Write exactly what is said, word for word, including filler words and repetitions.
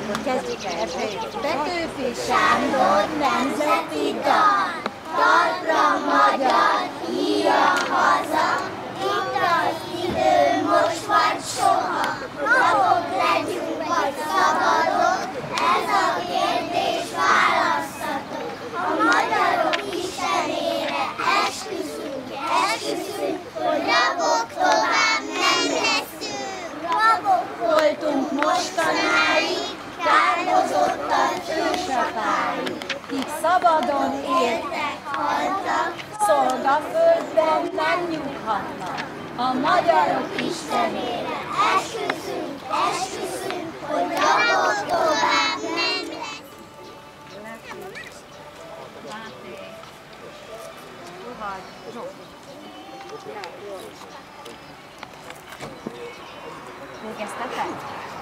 Akkor kezdjük el. Petőfi Sándor nemzeti dal. Talpra magyar, írja haza, itt az idő, most vagy soha. Napok legyünk vagy szabadok, ez a kérdés választhatok. A magyarok istenére esküszünk, esküszünk, hogy rabok tovább nem leszünk. Rabok voltunk mostanáig, kárhozottan ősapáig, kik szabadon éltek, haltak, szolgaföldben nem nyughatnak. A magyarok istenére esküszünk, esküszünk, hogy rabok tovább nem lesz. Végeztetek?